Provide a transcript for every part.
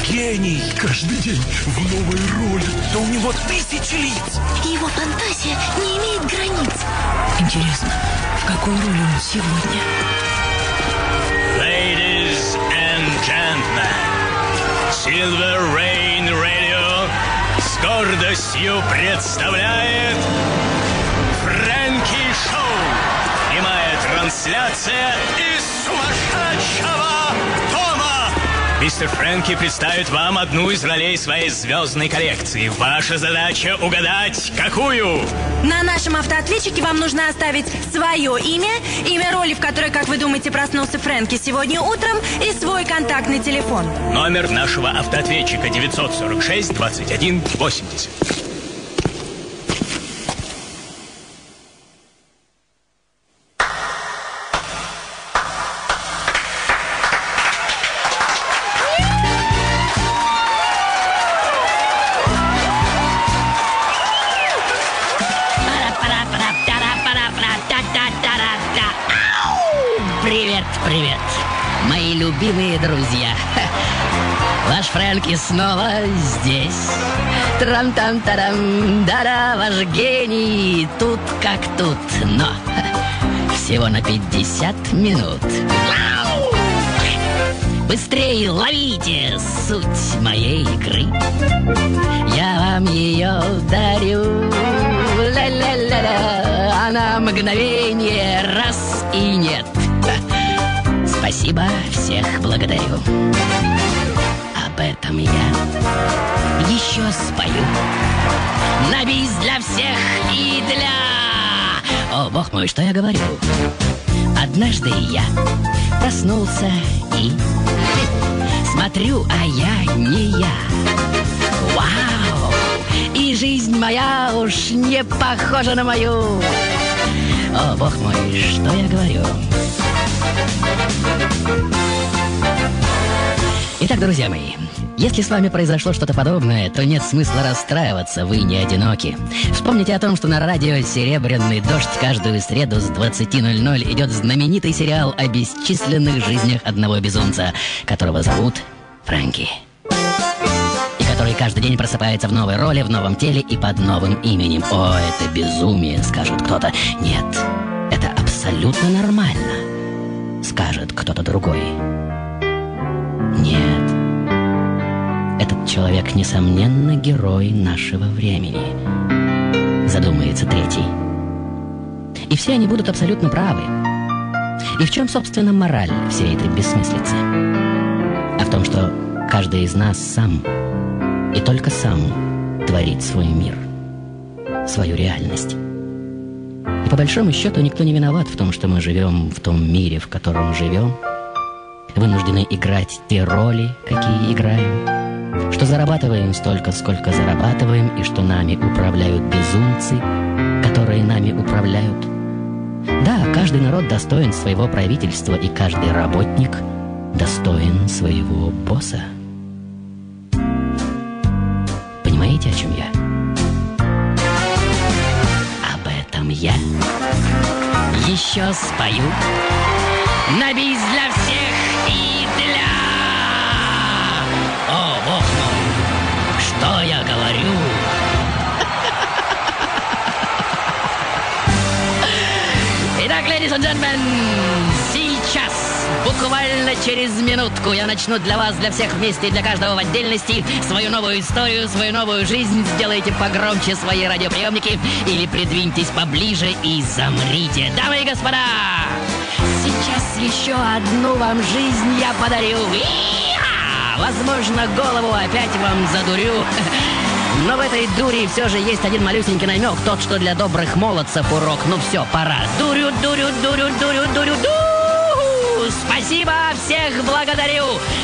гений. Каждый день в новой роли. Да у него 1000 лиц. И его фантазия не имеет границ. Интересно, в какой роли он сегодня? Ladies and gentlemen, Silver Rain Radio с гордостью представляет Фрэнки Шоу. Прямая трансляция из сумасшедшего дома. Мистер Фрэнки представит вам одну из ролей своей звездной коллекции. Ваша задача угадать, какую? На нашем автоответчике вам нужно оставить свое имя, имя роли, в которой, как вы думаете, проснулся Фрэнки сегодня утром, и свой контактный телефон. Номер нашего автоответчика 946 21 80. Привет, мои любимые друзья. Ваш Фрэнки снова здесь. Трам-там-тарам, да-да, ваш гений тут как тут, но всего на 50 минут. Быстрее ловите суть моей игры. Я вам ее дарю. Ля-ля-ля-ля. А на мгновение раз и нет. Спасибо, всех благодарю. Об этом я еще спою. На бис для всех и для... О, бог мой, что я говорю? Однажды я проснулся и смотрю, а я не я. Вау! И жизнь моя уж не похожа на мою. О, бог мой, что я говорю? Итак, друзья мои, если с вами произошло что-то подобное, то нет смысла расстраиваться, вы не одиноки. Вспомните о том, что на радио «Серебряный дождь» каждую среду с 20:00 идет знаменитый сериал о бесчисленных жизнях одного безумца, которого зовут Фрэнки. И который каждый день просыпается в новой роли, в новом теле и под новым именем. О, это безумие, скажет кто-то. Нет, это абсолютно нормально, скажет кто-то другой. Нет, этот человек, несомненно, герой нашего времени, задумается третий. И все они будут абсолютно правы. И в чем, собственно, мораль всей этой бессмыслицы? А в том, что каждый из нас сам, и только сам, творит свой мир, свою реальность. И по большому счету никто не виноват в том, что мы живем в том мире, в котором живем, вынуждены играть те роли, какие играем, что зарабатываем столько, сколько зарабатываем, и что нами управляют безумцы, которые нами управляют. Да, каждый народ достоин своего правительства, и каждый работник достоин своего босса. Понимаете, о чем я? Об этом я еще спою. На бис для всех и для... О, бог мой, что я говорю? Итак, ladies and gentlemen, сейчас, буквально через минутку, я начну для вас, для всех вместе и для каждого в отдельности свою новую историю, свою новую жизнь. Сделайте погромче свои радиоприемники или придвиньтесь поближе и замрите. Дамы и господа, сейчас еще одну вам жизнь я подарю. Возможно, голову опять вам задурю. Но в этой дури все же есть один малюсенький намек. Тот, что для добрых молодцев урок. Ну все, пора. Дурю, дурю, дурю, дурю, дурю, ду. Спасибо, всех благодарю.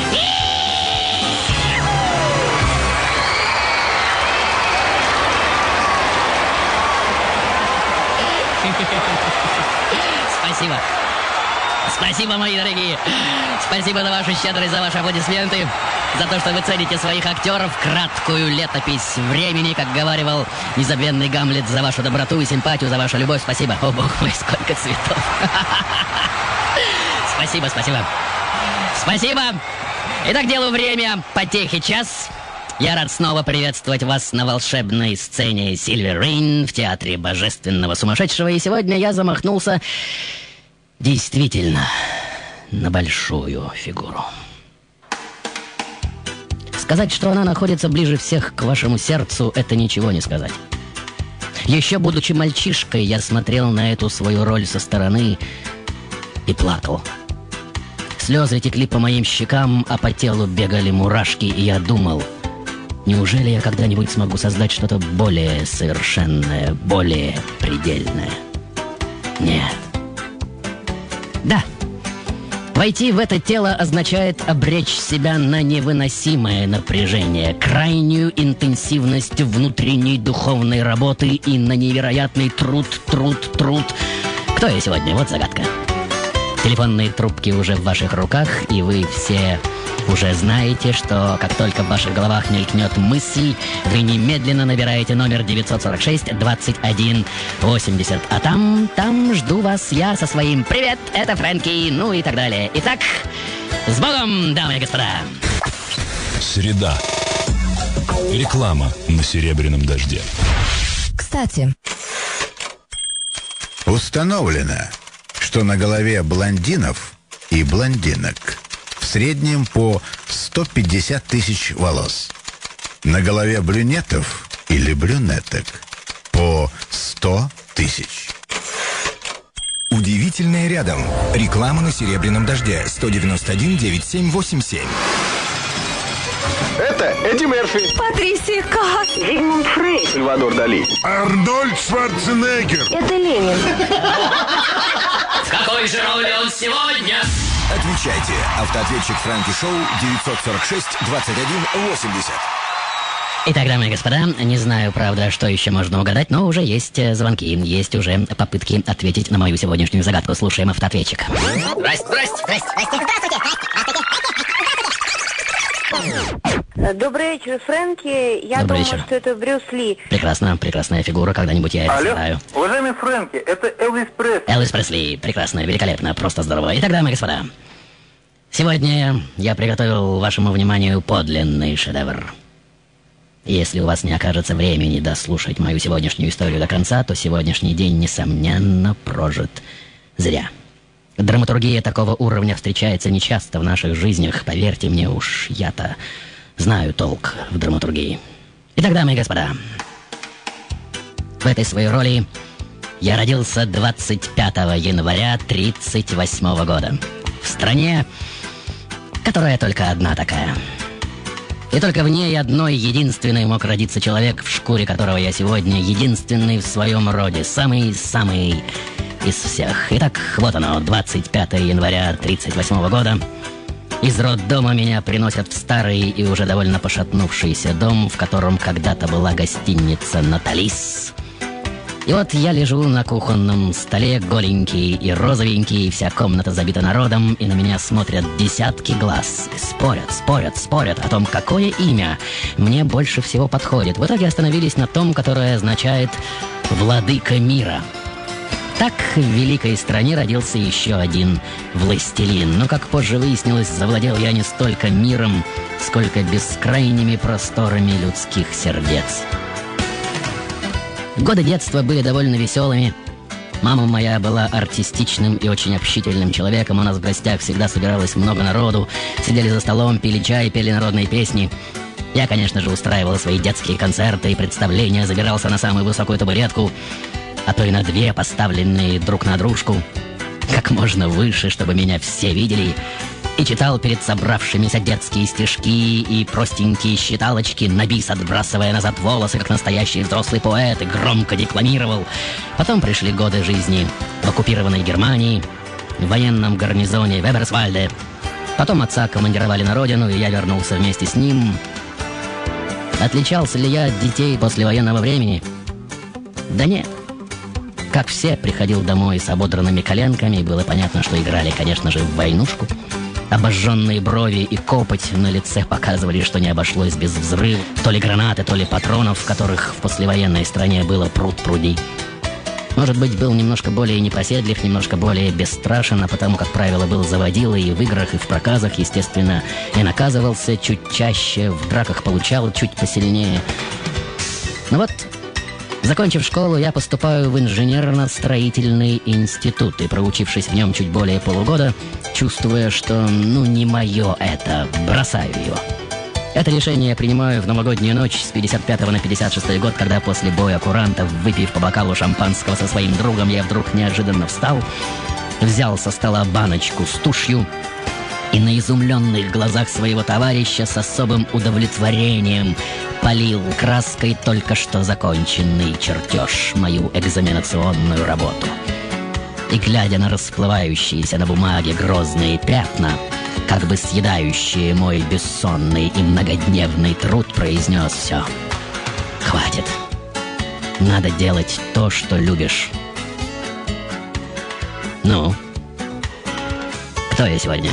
Спасибо. Спасибо, мои дорогие. Спасибо за вашу щедрость, за ваши аплодисменты, за то, что вы цените своих актеров, краткую летопись времени, как говаривал незабвенный Гамлет, за вашу доброту и симпатию, за вашу любовь. Спасибо. О, бог мой, сколько цветов. Спасибо, спасибо. Спасибо. Итак, делу время, потехи час. Я рад снова приветствовать вас на волшебной сцене Silver Rain в Театре Божественного Сумасшедшего. И сегодня я замахнулся действительно на большую фигуру. Сказать, что она находится ближе всех к вашему сердцу, это ничего не сказать. Еще будучи мальчишкой, я смотрел на эту свою роль со стороны и плакал. Слезы текли по моим щекам, а по телу бегали мурашки, и я думал, неужели я когда-нибудь смогу создать что-то более совершенное, более предельное? Нет. Да. Войти в это тело означает обречь себя на невыносимое напряжение, крайнюю интенсивность внутренней духовной работы и на невероятный труд. Кто я сегодня? Вот загадка. Телефонные трубки уже в ваших руках, и вы все уже знаете, что как только в ваших головах мелькнет мысль, вы немедленно набираете номер 946-21-80. А там жду вас я со своим «Привет, это Фрэнки», ну и так далее. Итак, с Богом, дамы и господа. Среда. Реклама на «Серебряном дожде». Кстати, установлено, что на голове блондинов и блондинок в среднем по 150 тысяч волос. На голове брюнетов или брюнеток по 100 тысяч. Удивительное рядом. Реклама на «Серебряном дожде». 191-9787. Это Эдди Мерфи. Патрисия Каас. Зигмунд Фрейд. Сальвадор Дали. Арнольд Шварценеггер. Это Ленин. В какой же роли он сегодня? Отвечайте. Автоответчик Фрэнки Шоу 946-21-80. Итак, дамы и господа, не знаю, правда, что еще можно угадать, но уже есть звонки, есть уже попытки ответить на мою сегодняшнюю загадку. Слушаем автоответчика. Здрасте. Добрый вечер, Фрэнки. Я Добрый думаю, вечер. что это Брюс Ли. Прекрасная фигура, когда-нибудь я ее сыграю. Уважаемый Фрэнки, это Элвис Пресли. Элвис Пресли, прекрасно, великолепно, просто здорово. Итак, дамы и господа, сегодня я приготовил вашему вниманию подлинный шедевр. Если у вас не окажется времени дослушать мою сегодняшнюю историю до конца, то сегодняшний день, несомненно, прожит зря. Драматургия такого уровня встречается нечасто в наших жизнях, поверьте мне уж, я-то знаю толк в драматургии. Итак, дамы и господа, в этой своей роли я родился 25 января 1938 года в стране, которая только одна такая. И только в ней одной единственной мог родиться человек, в шкуре которого я сегодня единственный в своем роде, самый из всех. Итак, вот оно, 25 января 1938 года. Из роддома меня приносят в старый и уже довольно пошатнувшийся дом, в котором когда-то была гостиница «Наталис». И вот я лежу на кухонном столе, голенький и розовенький, вся комната забита народом, и на меня смотрят десятки глаз. И спорят о том, какое имя мне больше всего подходит. В итоге остановились на том, которое означает «Владыка мира». Так в великой стране родился еще один властелин. Но, как позже выяснилось, завладел я не столько миром, сколько бескрайними просторами людских сердец. Годы детства были довольно веселыми. Мама моя была артистичным и очень общительным человеком. У нас в гостях всегда собиралось много народу. Сидели за столом, пили чай, пели народные песни. Я, конечно же, устраивал свои детские концерты и представления, забирался на самую высокую табуретку, а то и на две, поставленные друг на дружку, как можно выше, чтобы меня все видели, и читал перед собравшимися детские стишки и простенькие считалочки, на бис отбрасывая назад волосы, как настоящий взрослый поэт, и громко декламировал. Потом пришли годы жизни в оккупированной Германии, в военном гарнизоне в Эберсвальде. Потом отца командировали на родину, и я вернулся вместе с ним. Отличался ли я от детей послевоенного времени? Да нет. Как все, приходил домой с ободранными коленками, и было понятно, что играли, конечно же, в войнушку. Обожженные брови и копоть на лице показывали, что не обошлось без взрыва. То ли гранаты, то ли патронов, которых в послевоенной стране было пруд-пруди. Может быть, был немножко более непоседлив, немножко более бесстрашен, а потому, как правило, был заводилой и в играх, и в проказах, естественно, и наказывался чуть чаще, в драках получал чуть посильнее. Ну вот, закончив школу, я поступаю в инженерно-строительный институт, и, проучившись в нем чуть более полугода, чувствуя, что, не мое это, бросаю его. Это решение я принимаю в новогоднюю ночь с 55 на 56 год, когда после боя курантов, выпив по бокалу шампанского со своим другом, я вдруг неожиданно встал, взял со стола баночку с тушью и на изумленных глазах своего товарища с особым удовлетворением полил краской только что законченный чертеж, мою экзаменационную работу. И, глядя на расплывающиеся на бумаге грозные пятна, как бы съедающие мой бессонный и многодневный труд, произнес: все, хватит. Надо делать то, что любишь. Ну, кто я сегодня?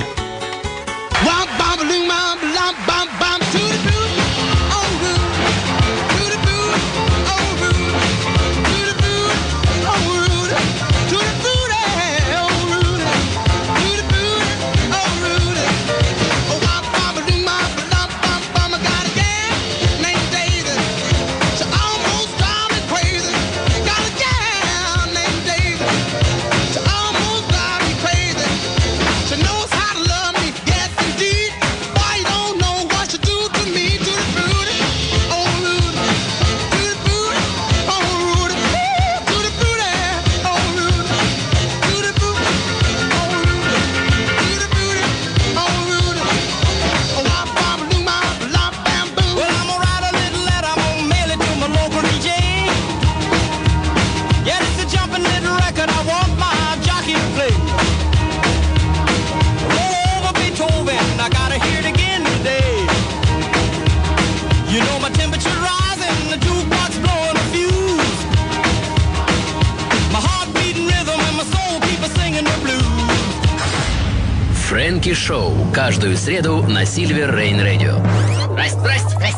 Фрэнки Шоу. Каждую среду на Silver Rain Radio. Здрасте.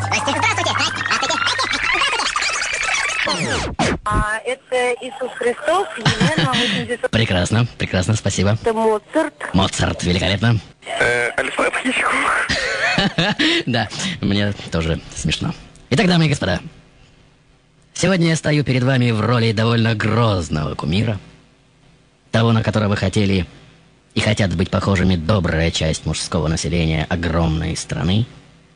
Это Иисус Христос, Елена, 80... Прекрасно, спасибо. Это Моцарт. Моцарт, великолепно. Александр Паничков. Да, мне тоже смешно. Итак, дамы и господа, сегодня я стою перед вами в роли довольно грозного кумира, того, на которого хотели и хотят быть похожими добрая часть мужского населения огромной страны.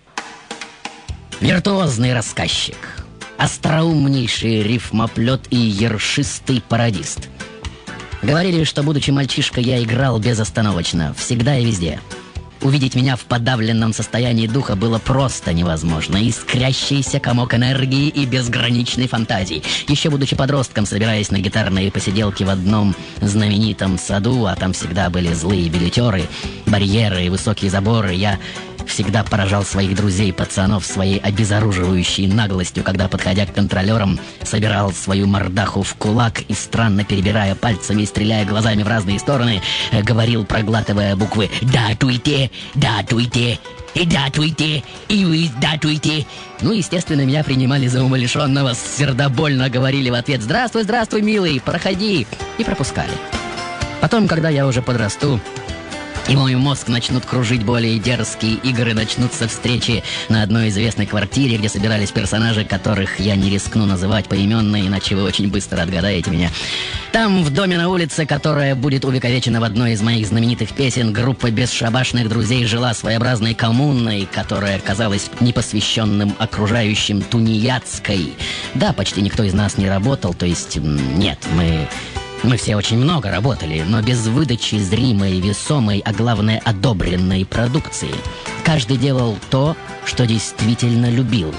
Виртуозный рассказчик, остроумнейший рифмоплет и ершистый пародист. Говорили, что, будучи мальчишкой, я играл безостановочно, всегда и везде. Увидеть меня в подавленном состоянии духа было просто невозможно. Искрящийся комок энергии и безграничной фантазии. Еще будучи подростком, собираясь на гитарные посиделки в одном знаменитом саду, а там всегда были злые билетеры, барьеры и высокие заборы, я всегда поражал своих друзей-пацанов своей обезоруживающей наглостью, когда, подходя к контролерам, собирал свою мордаху в кулак и, странно перебирая пальцами и стреляя глазами в разные стороны, говорил, проглатывая буквы «датуйте, датуйте, и датуйте, и вы датуйте». Ну, естественно, меня принимали за умалишенного, сердобольно говорили в ответ «Здравствуй, здравствуй, милый, проходи», и пропускали. Потом, когда я уже подрасту, и мой мозг начнут кружить более дерзкие игры, начнутся встречи на одной известной квартире, где собирались персонажи, которых я не рискну называть поименно, иначе вы очень быстро отгадаете меня. Там, в доме на улице, которая будет увековечена в одной из моих знаменитых песен, группа бесшабашных друзей жила своеобразной коммуной, которая казалась непосвященным окружающим тунеядской. Да, почти никто из нас не работал, то есть нет, мы все очень много работали, но без выдачи зримой, весомой, а главное, одобренной продукции. Каждый делал то, что действительно любил.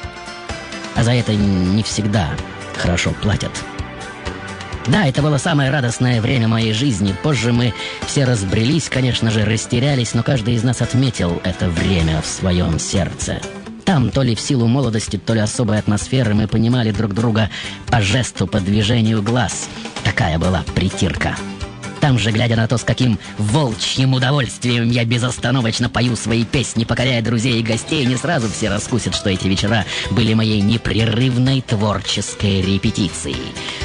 А за это не всегда хорошо платят. Да, это было самое радостное время моей жизни. Позже мы все разбрелись, конечно же, растерялись, но каждый из нас отметил это время в своем сердце. Там, то ли в силу молодости, то ли особой атмосферы, мы понимали друг друга по жесту, по движению глаз. Такая была притирка. Там же, глядя на то, с каким волчьим удовольствием я безостановочно пою свои песни, покоряя друзей и гостей, не сразу все раскусят, что эти вечера были моей непрерывной творческой репетицией.